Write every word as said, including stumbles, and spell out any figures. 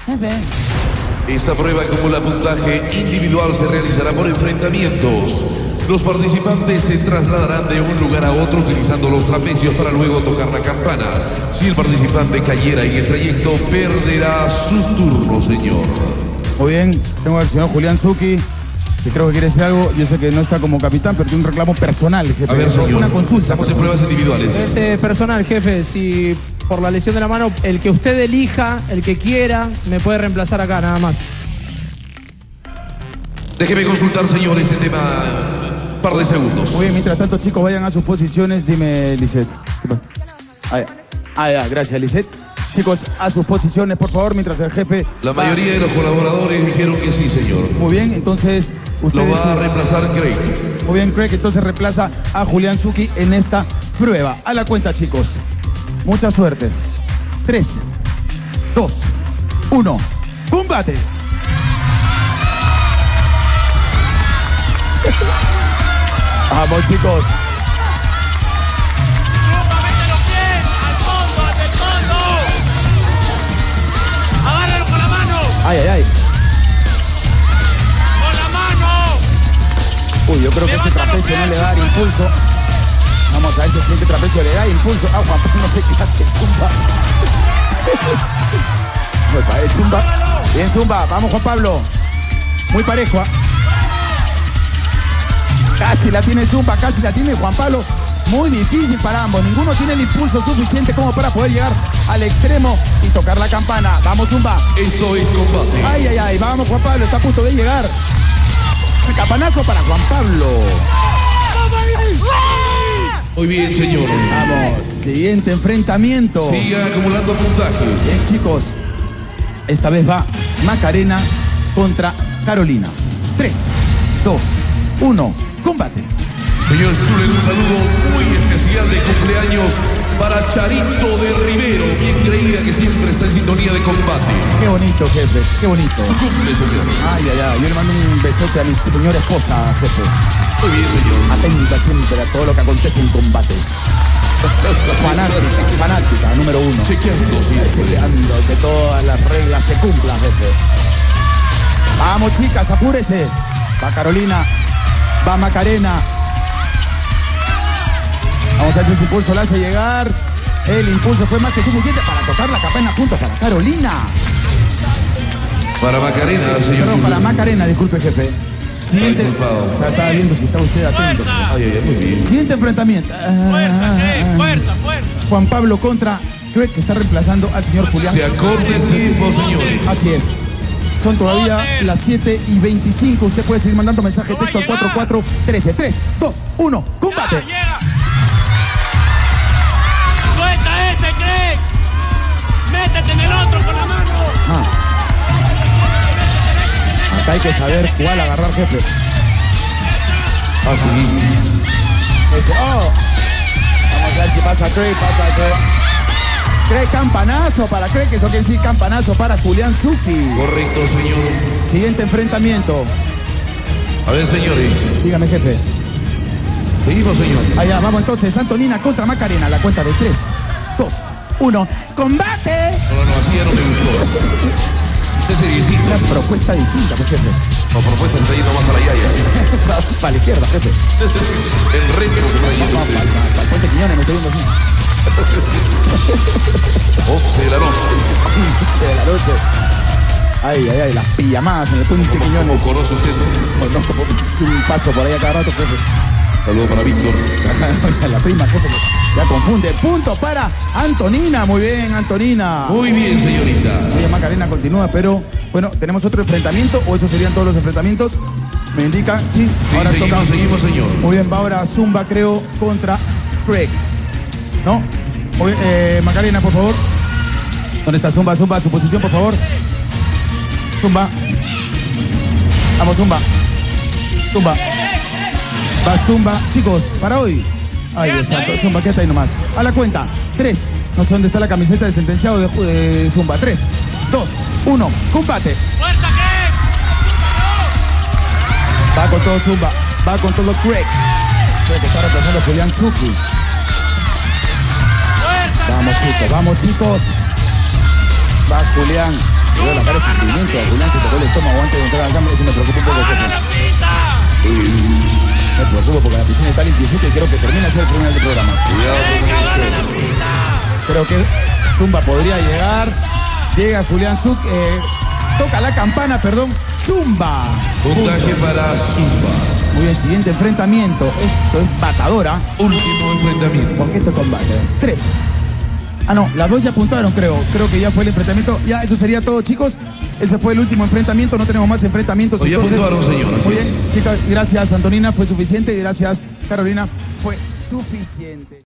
Jefe. Esta prueba acumula puntaje individual, se realizará por enfrentamientos. Los participantes se trasladarán de un lugar a otro utilizando los trapecios para luego tocar la campana. Si el participante cayera en el trayecto, perderá su turno, señor. Muy bien, tengo al señor Julián Zucchi, que creo que quiere decir algo. Yo sé que no está como capitán, pero tiene un reclamo personal, jefe. A ver, señor, una consulta. Estamos en pruebas individuales. Es eh, personal, jefe. Si por la lesión de la mano, el que usted elija, el que quiera, me puede reemplazar acá, nada más. Déjeme consultar, señor, este tema. Un par de segundos. Muy bien, mientras tanto, chicos, vayan a sus posiciones. Dime, Lisette. ¿Qué pasa? Ah, ya. Ah, ya. Gracias, Lisette. Chicos, a sus posiciones, por favor, mientras el jefe... La va... mayoría de los colaboradores dijeron que sí, señor. Muy bien, entonces... Ustedes... Lo va a reemplazar Craig. Muy bien, Craig, entonces reemplaza a Julián Zucchi en esta prueba. A la cuenta, chicos. Mucha suerte. Tres, dos, uno. ¡Combate! Vamos, chicos. Ay, ay, ay. ¡Con la mano! Uy, yo creo que ese trapecio no le va a dar impulso. Vamos a ver si el siguiente trapecio le da impulso. Ah, Juan Pablo, no sé qué hace Zumba. Opa, el Zumba. Bien, Zumba. Vamos, Juan Pablo. Muy parejo, ¿eh? Casi la tiene Zumba, casi la tiene Juan Pablo. Muy difícil para ambos. Ninguno tiene el impulso suficiente como para poder llegar al extremo y tocar la campana. Vamos, Zumba. Eso es combate. Ay, ay, ay. Vamos, Juan Pablo. Está a punto de llegar. El campanazo para Juan Pablo. Muy bien, señor. Vamos. Siguiente enfrentamiento. Siga acumulando puntaje. Bien, chicos. Esta vez va Macarena contra Carolina. Tres, dos, uno. Combate. Señor Zuller, un saludo muy especial de cumpleaños para Charito de Rivero, bien creída que siempre está en sintonía de combate. Qué bonito, jefe, qué bonito. Su cumple, señor. Ay, ay, ay, yo le mando un besote a mi señora esposa, jefe. Muy bien, señor. Atenta siempre a todo lo que acontece en combate. Fanática, fanática, número uno. Chequeando, sí. Chequeando que todas las reglas se cumplan, jefe. Vamos, chicas, apúrese. Va Carolina, va Macarena. Vamos a ver si ese impulso la hace llegar. El impulso fue más que suficiente para tocar la campana. Puntos para Carolina. Para Macarena, señor. Perdón, para Macarena, disculpe, jefe. Siguiente. Estaba, estaba viendo si estaba usted atento. Ay, ay, ay, muy bien. Siguiente enfrentamiento. Fuerza, Craig, fuerza, fuerza. Juan Pablo contra Craig, que está reemplazando al señor Julián. Se acorta el tiempo, señores. Así es. Son todavía las siete y veinticinco. Usted puede seguir mandando mensaje de texto al cuatro cuatro uno tres. tres, dos, uno. Combate. Llega, llega. Suelta ese, Craig. Métete en el otro con la mano. Ah. Acá hay que saber cuál agarrar, jefe. Así. Ese, oh. Vamos a ver si pasa Craig, pasa Craig. Craig, campanazo para Craig, eso quiere decir campanazo para Julián Zucchi. Correcto, señor. Siguiente enfrentamiento. A ver, señores. Dígame, jefe. Seguimos, señor. Allá, vamos entonces. Antonina contra Macarena. La cuenta de tres, dos, uno. ¡Combate! No, no, no, así ya no me gustó. Este seriecito. Una propuesta distinta, pues, jefe. No, propuesta está yendo más para allá ya. Para la izquierda, jefe. El retro se está yendo usted. Para el Puente Quiñones me estoy viendo así. once de la noche. once de la noche. Ay, ay, ay, las pijamadas en el Puente Quiñones. ¿Cómo conoce usted? No, un paso por ahí a cada rato, jefe. Saludos para Víctor. La prima, jefe. Ya confunde. Punto para Antonina. Muy bien, Antonina. Muy bien, señorita. Muy bien, Macarena continúa, pero bueno, ¿tenemos otro enfrentamiento o esos serían todos los enfrentamientos? Me indican, sí. Sí, ahora seguimos, toca. seguimos, señor. Muy bien, va ahora Zumba, creo, contra Craig. ¿No? Muy bien, eh, Macarena, por favor. ¿Dónde está Zumba? Zumba, su posición, por favor. Zumba. Vamos, Zumba. Zumba. Va Zumba. Chicos, para hoy. Ay, Dios santo. Zumba, quédate ahí nomás. A la cuenta. Tres. No sé dónde está la camiseta de sentenciado de, de Zumba. Tres, dos, uno. Combate. ¡Fuerza, Craig! Va con todo Zumba. Va con todo Craig. Creo que está reemplazando a Julián Zucchi. Vamos, chicos. Vamos, chicos. Va Julián. Le veo la cara de sufrimiento. A Julián se tocó el estómago antes de entrar al campo. Eso me preocupa un poco. Me preocupo porque la piscina está limpiecita y creo que termina de ser el final del programa. Cuidado con eso. Creo que Zumba podría llegar. Llega Julián Zuc. Eh, toca la campana, perdón. Zumba. Puntaje para Zumba. Muy bien, siguiente enfrentamiento. Esto es batadora. Último enfrentamiento. Porque esto es combate. Tres. Ah, no, las dos ya apuntaron, creo. Creo que ya fue el enfrentamiento. Ya, eso sería todo, chicos. Ese fue el último enfrentamiento. No tenemos más enfrentamientos. Hoy apuntaron, señoras. Muy bien, chicas. Gracias, Antonina. Fue suficiente. Gracias, Carolina. Fue suficiente.